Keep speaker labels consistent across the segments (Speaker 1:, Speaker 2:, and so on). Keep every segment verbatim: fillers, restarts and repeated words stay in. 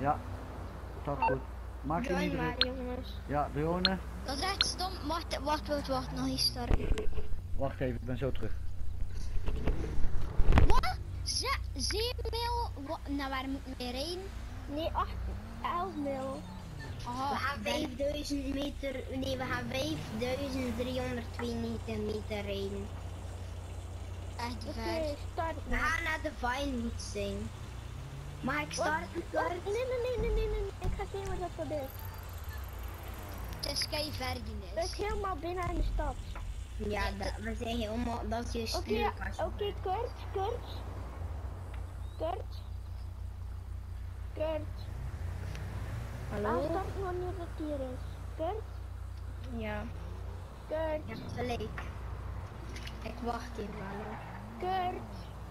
Speaker 1: Ja, staat goed. Maak je niet druk.
Speaker 2: Jongens.
Speaker 1: Ja, drone.
Speaker 3: Dat is echt stom. Wacht, wacht, wacht, wacht. Nog niet starten.
Speaker 1: Wacht even, ik ben zo terug.
Speaker 3: Wat? Ze, zeven mil? Wat? Nou, waar moet ik mee rijden?
Speaker 2: Nee, acht, elf mil.
Speaker 3: Oh,
Speaker 4: We gaan vijfduizend meter, nee we gaan vijfduizend driehonderdtweeënnegentig meter rijden.
Speaker 3: echt
Speaker 2: Oké,
Speaker 3: ver.
Speaker 2: start.
Speaker 4: We gaan naar de Vinewood zijn. Mag ik starten?
Speaker 2: Wat? Nee, nee, nee, nee, nee, nee. Ik ga zien wat dat is.
Speaker 3: Het is kei ver, die
Speaker 2: Dat is
Speaker 3: is.
Speaker 2: helemaal binnen in de stad.
Speaker 4: Ja, dat, we zijn helemaal, dat is je
Speaker 2: Oké,
Speaker 4: stuurkast.
Speaker 2: oké, Kurt, Kurt. Kurt. Kurt.
Speaker 4: Hallo?
Speaker 2: Aanstart wanneer het hier is. Kurt.
Speaker 4: Ja.
Speaker 2: Kurt.
Speaker 4: Je hebt gelijk. Ik wacht hier wel hoor.
Speaker 2: Kurt.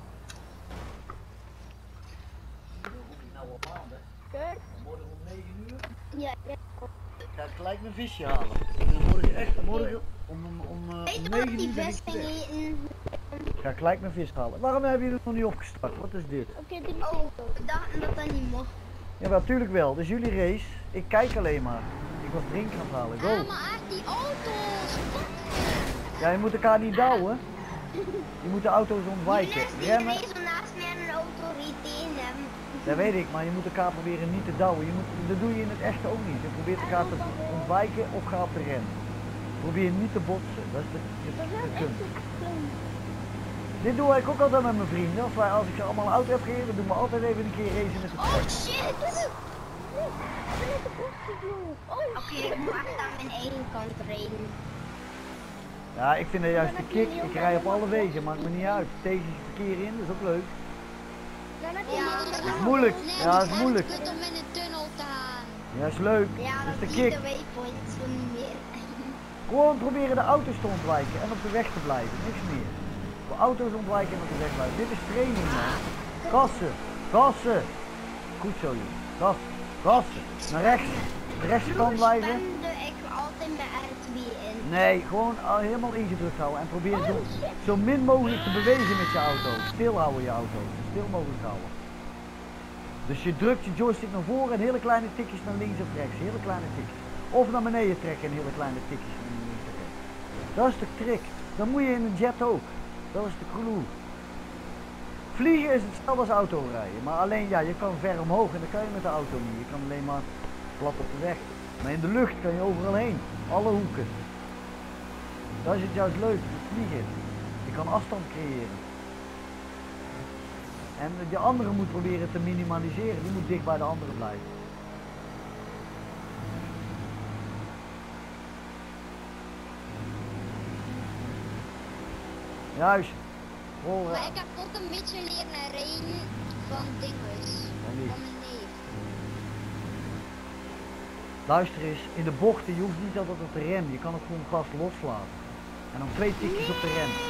Speaker 2: Kurt.
Speaker 1: Morgen om negen uur
Speaker 2: Ja, ja.
Speaker 1: ga ik gelijk mijn visje halen. Dan morgen echt, morgen om, om, om, uh,
Speaker 4: Weet
Speaker 1: om
Speaker 4: je wat
Speaker 1: negen
Speaker 4: die
Speaker 1: uur ben ik
Speaker 4: vesting
Speaker 1: weg.
Speaker 4: eten?
Speaker 1: Ga ik gelijk mijn vis halen. Waarom hebben jullie het nog niet opgestart? Wat is dit?
Speaker 2: Oké, drie
Speaker 4: Oh,
Speaker 2: zeven.
Speaker 4: we dachten dat dat niet mocht.
Speaker 1: Ja, natuurlijk wel. Dit is jullie race. Ik kijk alleen maar. Ik was drinken aan het halen.
Speaker 3: Ja,
Speaker 1: Go.
Speaker 3: maar echt die auto's.
Speaker 1: Ja, je moet elkaar niet douwen. Je moet de auto's ontwijken.
Speaker 4: Jonas die
Speaker 1: Remmen.
Speaker 4: reed zo naast mij in een auto, reed tegen hem.
Speaker 1: Dat weet ik, maar je moet elkaar proberen niet te douwen. Je moet, dat doe je in het echte ook niet. Je probeert elkaar te ontwijken of ga op de rem. Probeer niet te botsen. Dat is de, de,
Speaker 2: Dat
Speaker 1: de
Speaker 2: is
Speaker 1: kunst.
Speaker 2: echt slim.
Speaker 1: Dit doe ik ook altijd met mijn vrienden. Als, wij, als ik ze allemaal een auto heb gegeven, doen we altijd even een keer racen met de
Speaker 4: Oh
Speaker 1: truck.
Speaker 4: shit!
Speaker 2: Nee, ik ben net de bochtjes, jongens. Oh,
Speaker 4: Oké,
Speaker 2: shit.
Speaker 4: ik moet echt aan mijn eigen kant rijden.
Speaker 1: Ja, ik vind dat juist de kick. Ik rij op alle wegen, maakt me niet uit. Tegen het verkeer in, dat is ook leuk.
Speaker 2: Dan heb je
Speaker 4: Ja,
Speaker 2: maar-
Speaker 4: dat
Speaker 1: Dat is moeilijk.
Speaker 3: Nee,
Speaker 1: Ja, dat is
Speaker 3: echt
Speaker 1: moeilijk.
Speaker 3: kut om in een tunnel te gaan.
Speaker 1: Ja, dat is leuk.
Speaker 4: Ja,
Speaker 1: Dat is de
Speaker 4: dat is
Speaker 1: kick.
Speaker 4: de waypoint, zo niet meer.
Speaker 1: Gewoon proberen de auto's te ontwijken en op de weg te blijven. Niks meer. De auto's ontwijken en op de weg blijven. Dit is training, man. Gassen. Gassen. Goed zo, joh. Gas. Gassen. Naar rechts. De rechterkant blijven.
Speaker 4: Spende ik altijd met R twee in.
Speaker 1: Nee, gewoon al helemaal ingedrukt houden en probeer zo, zo min mogelijk te bewegen met je auto. Stil houden je auto. Zo stil mogelijk houden. Dus je drukt je joystick naar voren en hele kleine tikjes naar links of rechts. Hele kleine tikjes. Of naar beneden trekken en hele kleine tikjes naar links of rechts. Dat is de trick. Dat moet je in een jet ook. Dat is de clue. Vliegen is hetzelfde als autorijden. Maar alleen ja, je kan ver omhoog en dat kan je met de auto niet. Je kan alleen maar plat op de weg. Maar in de lucht kan je overal heen. Alle hoeken. Dat is het juist leuk, het vliegen. Je kan afstand creëren. En de andere moet proberen te minimaliseren. Die moet dicht bij de andere blijven. Juist. Horen.
Speaker 3: Maar ik heb ook een beetje leren rijden van dinges.
Speaker 1: Van wie?
Speaker 3: Van mijn neef.
Speaker 1: Luister eens, in de bochten, je hoeft niet altijd op de rem. Je kan ook gewoon gas loslaten. En dan twee tikjes op de rem.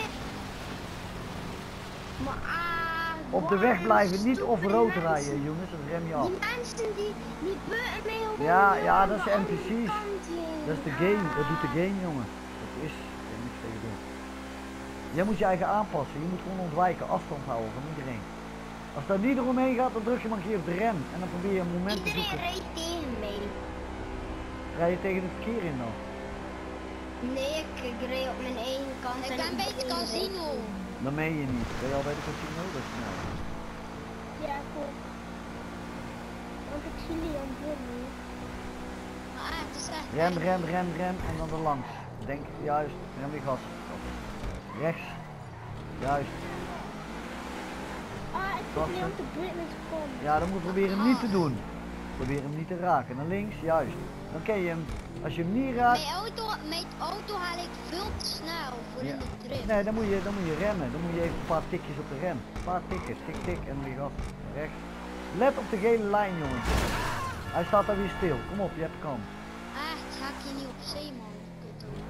Speaker 4: Maar ah,
Speaker 1: Op de weg
Speaker 4: waarom
Speaker 1: blijven, niet
Speaker 4: stoppen
Speaker 1: off-road
Speaker 4: die
Speaker 1: rijden,
Speaker 4: mensen?
Speaker 1: jongens. Dan rem je af.
Speaker 4: Die mensen die, die buiten mij op
Speaker 1: Ja, ja,
Speaker 4: aan
Speaker 1: dat is
Speaker 4: de
Speaker 1: N P
Speaker 4: andere
Speaker 1: C's.
Speaker 4: kant heen.
Speaker 1: Dat is de game, dat doet de game, jongen. Dat is, daar kan je niks tegen doen. Jij moet je eigen aanpassen, je moet gewoon ontwijken, afstand houden van iedereen. Als dat niet eromheen gaat, dan druk je maar een keer op de rem. En dan probeer je een moment te
Speaker 4: Iedereen
Speaker 1: zoeken.
Speaker 4: rijdt tegen mij.
Speaker 1: Rij je tegen het verkeer in dan?
Speaker 4: Nee, ik, ik rijd op mijn eigen kant.
Speaker 3: Ik
Speaker 4: en
Speaker 3: ben bij het
Speaker 4: iedereen
Speaker 3: casino.
Speaker 1: Dan meen je niet. Ben je al bij de casino? Dat is snel.
Speaker 2: Ja, goed. Want ik zie die aan het doen.
Speaker 3: Maar het is echt
Speaker 1: Rem,
Speaker 3: erg.
Speaker 1: rem, rem, rem en dan erlangs. Denk juist, rem je gas. Rechts. Juist.
Speaker 2: Ah, ik zit
Speaker 1: Wacht,
Speaker 2: niet
Speaker 1: hè.
Speaker 2: op de Britney komt.
Speaker 1: Ja, dan moet je proberen hem niet te doen. Probeer hem niet te raken. Naar links, juist. Dan ken je hem. Als je hem niet raakt.
Speaker 3: Mijn auto, mijn auto haal ik veel te snel voor
Speaker 1: Ja.
Speaker 3: in de drift.
Speaker 1: Nee, dan moet, je, dan moet je remmen. Dan moet je even een paar tikjes op de rem. Een paar tikjes. Tik, tik en dan weer gas. Rechts. Let op de gele lijn, jongens. Hij staat daar weer stil. Kom op, je hebt kans.
Speaker 3: Echt, ga ik je niet op zee, man. Kut auto.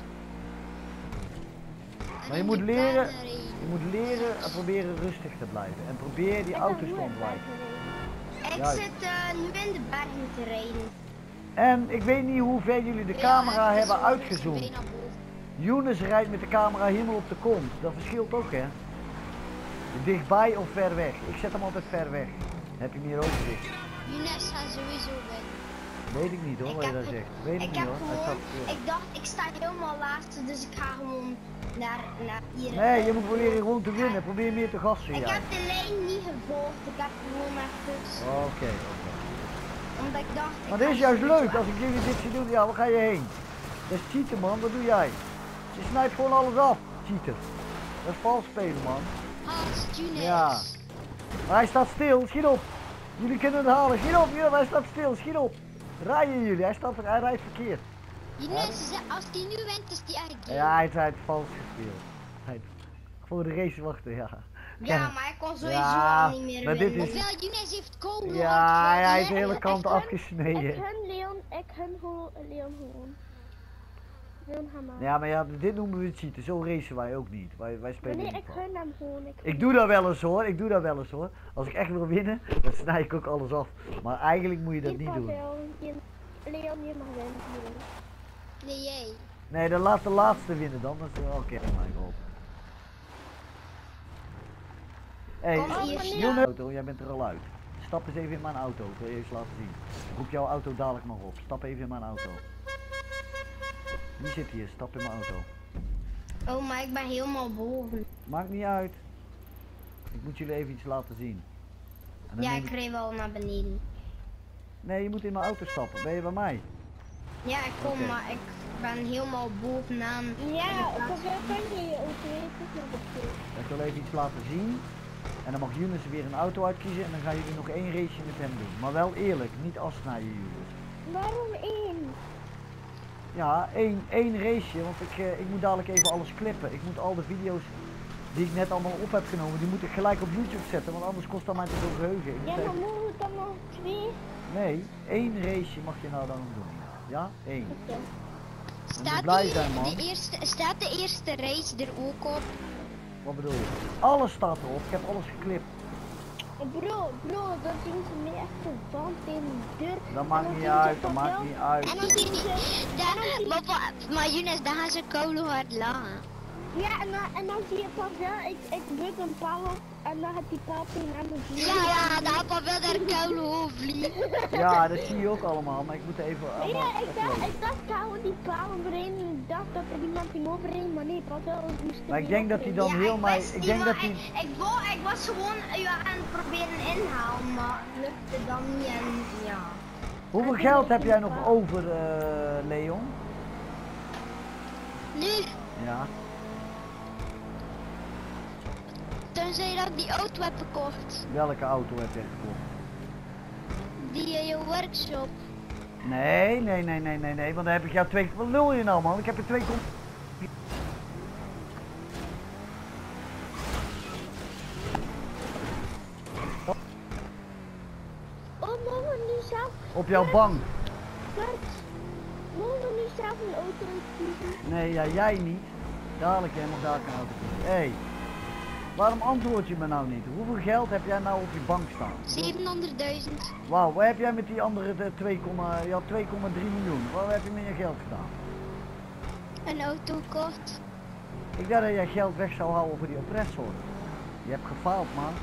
Speaker 3: En
Speaker 1: Maar je
Speaker 3: in
Speaker 1: moet
Speaker 3: die
Speaker 1: leren,
Speaker 3: banen rijden.
Speaker 1: je moet leren en proberen rustig te blijven. En probeer die auto's te ontwijken.
Speaker 4: Ik
Speaker 1: Juist.
Speaker 4: zit uh, nu in de bergen te rijden.
Speaker 1: En ik weet niet hoe ver jullie de camera
Speaker 3: Ja, het is
Speaker 1: hebben
Speaker 3: zo,
Speaker 1: uitgezoomd.
Speaker 3: been naar boven.
Speaker 1: Younes rijdt met de camera helemaal op de kont. Dat verschilt ook, hè. Dichtbij of ver weg. Ik zet hem altijd ver weg. Dan heb je meer overzicht.
Speaker 3: Younes gaat sowieso winnen.
Speaker 1: Weet ik niet hoor,
Speaker 4: Ik
Speaker 1: wat je
Speaker 4: heb
Speaker 1: daar
Speaker 4: ge-
Speaker 1: zegt. Weet ik,
Speaker 4: Ik
Speaker 1: niet
Speaker 4: heb
Speaker 1: hoor. Hij
Speaker 4: gewoon,
Speaker 1: staat
Speaker 4: ik dacht, ik sta helemaal laatste, dus ik ga gewoon naar, naar hier.
Speaker 1: Nee, je moet proberen gewoon te winnen. Probeer meer te gassen,
Speaker 4: Ik
Speaker 1: jij.
Speaker 4: heb de lijn niet gevolgd, ik heb gewoon even,
Speaker 1: Oké, oké.
Speaker 4: omdat ik dacht... ik
Speaker 1: Maar dit
Speaker 4: ga
Speaker 1: is juist
Speaker 4: sowieso
Speaker 1: leuk, als ik jullie dit zie doen. Ja, waar ga je heen? Dat is cheaten, man. Wat doe jij? Je snijdt gewoon alles af. Cheater. Dat is vals spelen, man.
Speaker 3: Hans, Younes.
Speaker 1: Ja. Maar hij staat stil. Schiet op. Jullie kunnen het halen. Schiet op, jullie. Hij staat stil. Schiet op. Rijden jullie. Hij, staat, hij rijdt verkeerd.
Speaker 3: Younes, als hij nu wint, is hij echt game.
Speaker 1: Ja, hij heeft het vals gespeeld. Hij heeft voor de race wachten, ja.
Speaker 4: Ja, maar ik kon sowieso
Speaker 1: Ja,
Speaker 4: al niet meer
Speaker 1: maar dit
Speaker 4: winnen.
Speaker 1: is-
Speaker 3: Ofwel, Younes heeft kolen.
Speaker 1: Ja, hij heeft de hele
Speaker 2: ik
Speaker 1: kant
Speaker 2: gun-
Speaker 1: afgesneden.
Speaker 2: Ik gun Leon, ik gun gewoon Leon gewoon. Leon ga maar.
Speaker 1: Ja, maar ja, dit noemen we cheaten. Zo racen wij ook niet. Wij, wij
Speaker 2: Maar
Speaker 1: spelen
Speaker 2: nee,
Speaker 1: niet
Speaker 2: ik
Speaker 1: vals.
Speaker 2: gun hem gewoon. Ik,
Speaker 1: Ik doe dat wel eens hoor, ik doe dat wel eens hoor. Als ik echt wil winnen, dan snij ik ook alles af. Maar eigenlijk moet je dat
Speaker 2: Hier,
Speaker 1: niet doen.
Speaker 2: Pavel, je- Leon, je mag winnen. Leon.
Speaker 3: Nee, jij.
Speaker 1: Nee, dan laat de laatste winnen dan. Dat is oké, okay, mijn god. Hé,
Speaker 4: Kom
Speaker 1: hey,
Speaker 4: hier,
Speaker 1: Jonas, auto, jij bent er al uit. Stap eens even in mijn auto, ik wil je eens laten zien. Roep jouw auto dadelijk maar op. Stap even in mijn auto. Wie zit hier? Stap in mijn auto.
Speaker 4: Oh, maar ik ben helemaal boven.
Speaker 1: Maakt niet uit. Ik moet jullie even iets laten zien. En dan
Speaker 4: Ja,
Speaker 1: neem
Speaker 4: ik reed wel naar beneden.
Speaker 1: Nee, je moet in mijn auto stappen. Ben je bij mij?
Speaker 4: Ja, ik kom,
Speaker 1: Oké.
Speaker 4: maar ik ben helemaal bovenaan.
Speaker 2: Ja, Pavel, kan je je auto even naar beneden?
Speaker 1: Ik wil even iets laten zien. En dan mag Younes weer een auto uitkiezen en dan gaan jullie nog één raceje met hem doen. Maar wel eerlijk, niet afsnijden Younes.
Speaker 2: Waarom één?
Speaker 1: Ja, één, één raceje, want ik, eh, ik moet dadelijk even alles clippen. Ik moet al de video's die ik net allemaal op heb genomen, die moet ik gelijk op YouTube zetten, want anders kost dat mij te veel geheugen. Ik
Speaker 2: Ja,
Speaker 1: moet
Speaker 2: maar
Speaker 1: even...
Speaker 2: mogen we dan nog twee?
Speaker 1: Nee, één raceje mag je nou dan doen. Ja, één.
Speaker 2: Oké.
Speaker 3: Staat,
Speaker 1: blij
Speaker 3: die,
Speaker 1: zijn, man.
Speaker 3: de eerste, staat de eerste race er ook op?
Speaker 1: Wat bedoel je? Alles staat erop, ik heb alles geklipt.
Speaker 2: Bro, bro, dan zien ze me echt een band in de deur.
Speaker 1: Dat
Speaker 2: En
Speaker 1: maakt
Speaker 2: dan
Speaker 1: niet
Speaker 2: zien ze
Speaker 1: uit, dat
Speaker 2: Pavel-
Speaker 1: maakt niet uit.
Speaker 3: En dan zie je daar, maar, wa- maar Younes, daar gaan ze kolen hard lachen.
Speaker 2: Ja, en dan, en dan zie je Pavel, ik, ik druk een paal op en dan gaat die paal tegen aan de vlieg.
Speaker 3: Ja, ja, daar had wel daar kolen hoofd vliegen.
Speaker 1: Ja, dat zie je ook allemaal, maar ik moet even
Speaker 2: Nee,
Speaker 1: allemaal
Speaker 2: ja, ik
Speaker 1: even
Speaker 2: dacht,
Speaker 1: lezen.
Speaker 2: ik dacht, ik hou die paal overheen en ik dacht dat er iemand ging overheen, maar nee, Pavel moest er
Speaker 1: Maar ik
Speaker 2: niet
Speaker 1: denk dat hij
Speaker 2: overheen.
Speaker 1: dan heel
Speaker 4: ik
Speaker 1: mij,
Speaker 4: wist
Speaker 1: ik
Speaker 4: niet,
Speaker 1: denk
Speaker 4: maar
Speaker 1: dat hij...
Speaker 4: Ik, ik, wou, ik was gewoon ja, aan het proberen inhalen, maar het lukte dan niet en ja.
Speaker 1: Hoeveel geld heb jij nog over, eh, Leon?
Speaker 3: Nu,
Speaker 1: Ja.
Speaker 3: tenzij dat ik die auto heb verkocht.
Speaker 1: Welke auto heb jij gekocht?
Speaker 3: Die in je workshop.
Speaker 1: Nee, nee, nee, nee, nee, nee, want dan heb ik jou twee... Wat lul je nou man? Ik heb er twee... kom-
Speaker 2: Oh, mogen we nu zelf,
Speaker 1: Op jouw bank.
Speaker 2: Kurt, mogen we nu zelf een auto uitkiezen?
Speaker 1: Nee, ja, jij niet. Dadelijk, jij mag daar een auto kiezen. Hé, hey, waarom antwoord je me nou niet? Hoeveel geld heb jij nou op je bank staan?
Speaker 3: zevenhonderdduizend.
Speaker 1: Wauw, wat heb jij met die andere de twee, je had twee komma drie miljoen. Wat heb je met je geld gedaan?
Speaker 3: Een auto gekocht.
Speaker 1: Ik dacht dat jij geld weg zou houden voor die oppressor. Je hebt gefaald, man.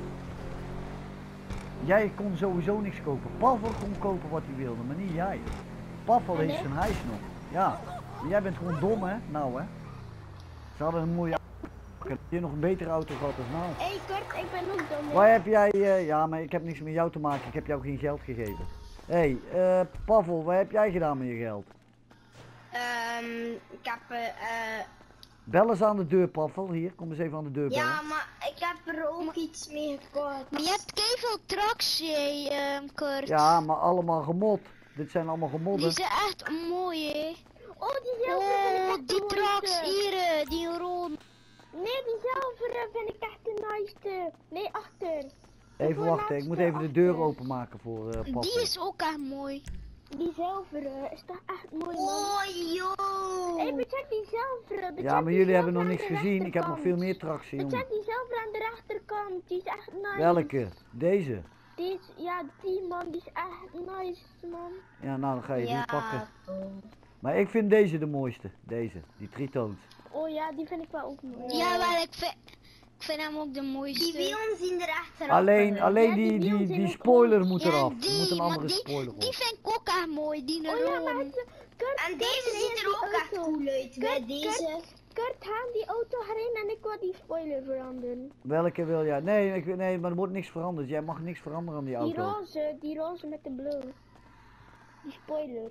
Speaker 1: Jij kon sowieso niks kopen. Pavel kon kopen wat hij wilde, maar niet jij. Pavel heeft zijn huis nog. Ja, maar jij bent gewoon dom, hè? Nou, hè? Ze hadden een mooie auto. Heb je nog een betere auto gehad dan nou?
Speaker 2: Hé hey, Kurt, ik ben ook dom. hè?
Speaker 1: Waar heb jij... eh, ja, maar ik heb niks met jou te maken. Ik heb jou geen geld gegeven. Hé, hey, uh, Pavel, wat heb jij gedaan met je geld?
Speaker 4: Ehm, ik heb eh, eh,
Speaker 1: Bel eens aan de deur, Pavel. Hier, kom eens even aan de deur bellen.
Speaker 4: ja, maar ik heb er ook iets mee gekocht.
Speaker 3: Maar je hebt keiveel trucks, jij, ehm, Kurt.
Speaker 1: Ja, maar allemaal gemod. Dit zijn allemaal
Speaker 3: Die
Speaker 1: gemodden.
Speaker 3: zijn echt mooi, hè.
Speaker 2: Oh, die zilveren vind ik
Speaker 3: Oh,
Speaker 2: echt
Speaker 3: die
Speaker 2: de
Speaker 3: trucks
Speaker 2: mooiste.
Speaker 3: hier, eh, die rood.
Speaker 2: Nee, die zilveren vind ik echt de mooiste. Nee, achter.
Speaker 1: Even wachten, ik moet even de deur openmaken voor uh, Pavel.
Speaker 3: Die is ook echt mooi.
Speaker 2: Die zilveren is toch echt mooi, man.
Speaker 4: Oh, joh.
Speaker 2: Hé, hey, becheck die zilveren.
Speaker 1: Ja,
Speaker 2: becheck
Speaker 1: maar
Speaker 2: die
Speaker 1: jullie hebben nog
Speaker 2: zilveren
Speaker 1: niks
Speaker 2: aan de
Speaker 1: gezien. Ik heb nog
Speaker 2: rechterkant.
Speaker 1: veel meer tractie, jongen.
Speaker 2: Becheck die zilveren aan de rechterkant. Die is echt nice.
Speaker 1: Welke? Deze?
Speaker 2: Die is, ja, die man, die is echt nice, man.
Speaker 1: Ja, nou dan ga je die
Speaker 4: Ja,
Speaker 1: pakken.
Speaker 4: toch.
Speaker 1: Maar ik vind deze de mooiste. Deze, die tritoons.
Speaker 2: Oh ja, die vind ik wel ook mooi.
Speaker 3: Ja, maar ik vind... Ik vind hem ook de mooiste.
Speaker 4: Die wielen zien er echt eraf
Speaker 1: Alleen,
Speaker 4: uit.
Speaker 1: alleen
Speaker 2: Ja, die
Speaker 1: die, die,
Speaker 2: wielen
Speaker 1: die
Speaker 2: zijn ook
Speaker 1: spoiler
Speaker 2: rood.
Speaker 1: moet
Speaker 3: Ja,
Speaker 1: eraf. Er
Speaker 3: die,
Speaker 1: moet een
Speaker 3: want
Speaker 1: andere
Speaker 3: die,
Speaker 1: spoiler op.
Speaker 3: die vind ik ook echt mooi, die
Speaker 2: Oh ja,
Speaker 3: room.
Speaker 2: maar ze- Kurt,
Speaker 4: En
Speaker 2: Kurt,
Speaker 4: deze
Speaker 2: rijdt
Speaker 4: ziet er
Speaker 2: die
Speaker 4: ook echt
Speaker 2: auto.
Speaker 4: cool uit. Bij
Speaker 2: Kurt,
Speaker 4: deze.
Speaker 2: Kurt, Kurt, haal die auto erin en ik wil die spoiler veranderen.
Speaker 1: Welke wil jij? Nee, ik, nee, maar er wordt niks veranderd. Jij mag niks veranderen aan die
Speaker 2: Die
Speaker 1: auto.
Speaker 2: roze, die roze met de blauw. Die spoiler.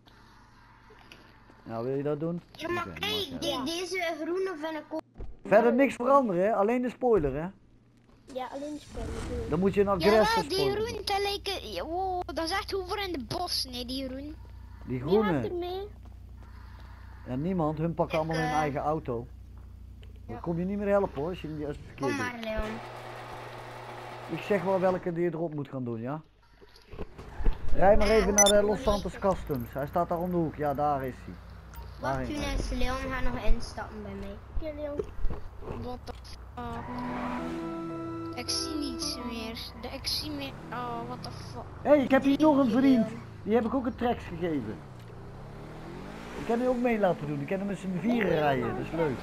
Speaker 1: Nou, wil je dat doen?
Speaker 4: Ja, maar
Speaker 1: Oké,
Speaker 4: kijk,
Speaker 1: maak
Speaker 4: die,
Speaker 1: jij.
Speaker 4: deze groene vind ik ook.
Speaker 1: Verder niks veranderen, hè? Alleen de spoiler, hè?
Speaker 2: Ja, alleen de spoiler. doe ik.
Speaker 1: Dan moet je een
Speaker 3: Ja,
Speaker 1: aggressive
Speaker 3: die
Speaker 1: spoiler
Speaker 3: groen,
Speaker 1: doen.
Speaker 3: dat lijkt... Wow, dat is echt hoever in de bos, nee, die groen.
Speaker 1: Die
Speaker 2: Wie gaat
Speaker 1: groene.
Speaker 2: er mee?
Speaker 1: Ja, niemand. Hun pakken
Speaker 4: Ik,
Speaker 1: allemaal hun
Speaker 4: eh,
Speaker 1: eigen auto. Dan kom je niet meer helpen, hoor, als je, niet- als je het
Speaker 4: Kom
Speaker 1: verkeerd doet.
Speaker 4: maar, Leon.
Speaker 1: Ik zeg wel welke die je erop moet gaan doen, ja? Rij maar even naar de Los Santos Customs. Hij staat daar om de hoek. Ja, daar is hij.
Speaker 4: Wacht,
Speaker 1: Daarheen.
Speaker 4: toen is Leon gaat nog instappen bij mij.
Speaker 2: Oké, Leon.
Speaker 3: What the fuck. Ik zie niets meer. De, ik zie meer... Oh, what the fuck.
Speaker 1: Hé, hey, ik heb hier nog een vriend. Die heb ik ook een tracks gegeven. Ik kan hem ook mee laten doen. Ik kan hem met z'n vieren rijden. Dat is leuk.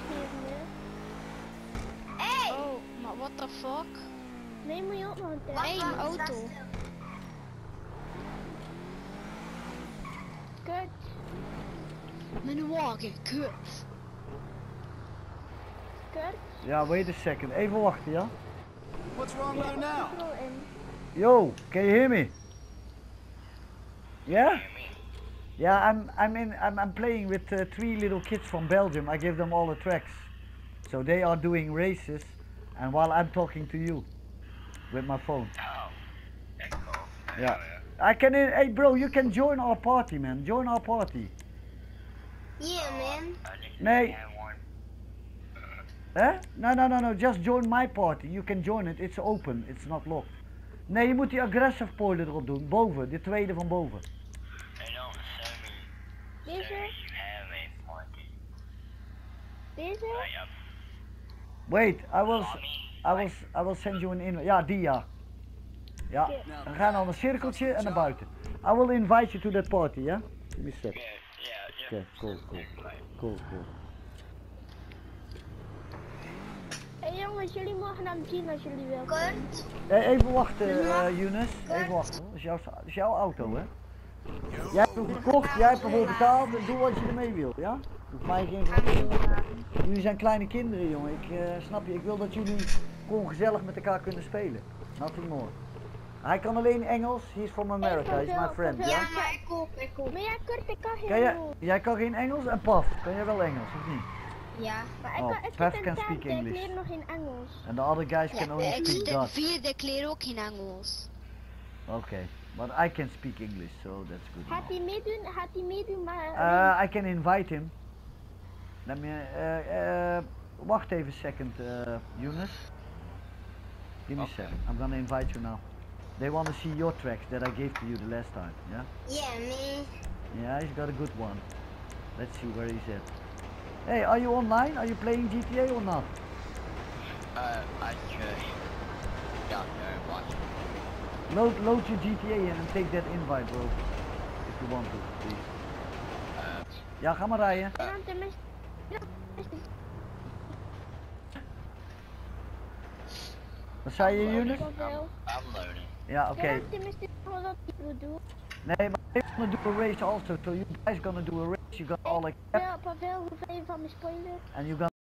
Speaker 3: Oh, maar what the fuck.
Speaker 2: Nee, moet je ook nog een test.
Speaker 3: Hé, mijn auto.
Speaker 2: Kurt,
Speaker 3: Mijn wagen, kut.
Speaker 2: Kurt,
Speaker 1: Ja, wait a second. Even wachten, ja?
Speaker 5: What's wrong there now?
Speaker 2: control in.
Speaker 1: Yo, can you hear me? Yeah? Yeah, I'm I'm in I'm I'm playing with uh, three little kids from Belgium. I give them all the tracks. So they are doing races and while I'm talking to you with my phone.
Speaker 6: Oh, that's cool.
Speaker 1: Yeah. I can in, hey bro, you can join our party, man. Join our party.
Speaker 4: Yeah, man.
Speaker 6: I just
Speaker 1: Nee.
Speaker 6: have one.
Speaker 1: Hè? No, no, no, no. Just join my party. You can join it. It's open. It's not locked. Nee, je moet die aggressive spoiler erop doen. Boven. De tweede van boven.
Speaker 6: They don't say me.
Speaker 2: Deze,
Speaker 6: Say you have a party.
Speaker 2: deze.
Speaker 6: Like a
Speaker 1: Wait, I will, s-
Speaker 6: mommy.
Speaker 1: I will, s- I will send you an invite. Ja, die ja. Ja. Dan gaan we naar een cirkeltje en naar buiten. I will invite you to that party, ja? Give me a sec.
Speaker 6: Yeah, yeah, just
Speaker 1: Okay, cool, cool.
Speaker 6: like,
Speaker 1: Cool, cool.
Speaker 2: Hé hey, jongens, jullie mogen naar hem zien als jullie willen.
Speaker 4: Kurt.
Speaker 1: Hey, even wachten, uh, Younes. Even wachten. Dat is, jouw, dat is jouw auto, hè? Jij hebt hem gekocht, jij hebt ervoor betaald. Doe wat je ermee wil, ja? Hoeft mij geen vraag. Jullie zijn kleine kinderen, jongen. Ik uh, snap je. Ik wil dat jullie gewoon gezellig met elkaar kunnen spelen. Nothing more. Hij kan alleen Engels. He's from America. He's my friend,
Speaker 2: Ja,
Speaker 1: ja?
Speaker 4: Ja, maar ik ook, ik ook.
Speaker 2: Maar ja, Kurt, ik kan geen
Speaker 1: Kan jij,
Speaker 2: Engels.
Speaker 1: jij kan geen Engels en Paf, kan jij wel Engels of niet?
Speaker 4: Ja.
Speaker 2: Maar ik
Speaker 1: Oh,
Speaker 2: kan, ik
Speaker 1: Paf
Speaker 2: zit in
Speaker 1: can
Speaker 2: tent,
Speaker 1: speak
Speaker 2: ik
Speaker 1: English.
Speaker 2: leer nog geen Engels.
Speaker 1: And the other guys can only
Speaker 3: Ik
Speaker 1: speak
Speaker 3: zit in
Speaker 1: Dutch.
Speaker 3: vierde, ik leer ook geen Engels.
Speaker 1: Okay, but I can speak English, so that's good.
Speaker 2: Gaat hij meedoen? Gaat hij meedoen, maar...
Speaker 1: Uh, I can invite him. Let me, uh, uh, wacht even a second, uh, Younes. Give me a second. I'm gonna invite you now. They want to see your tracks that I gave to you the last time, yeah?
Speaker 4: Yeah, man.
Speaker 1: Yeah, he's got a good one. Let's see where he's at. Hey, are you online? Are you playing G T A or not?
Speaker 6: uh, I should. Yeah, no, watch.
Speaker 1: Load, load your G T A in and take that invite, bro. If you want to, please.
Speaker 6: Uh,
Speaker 1: Ja, ga maar rijden.
Speaker 2: En dan tenminste...
Speaker 1: Wat zei je, Younes?
Speaker 2: Wel.
Speaker 6: I'm loading.
Speaker 1: Ja, oké.
Speaker 2: Ja, dan tenminste wel dat ik wil doen.
Speaker 1: Nee, but I'm gonna do a race also. So you guys gonna do a race. You got all like
Speaker 2: Pavel, Pavel, hoeveel van mijn spoiler?
Speaker 1: and you gonna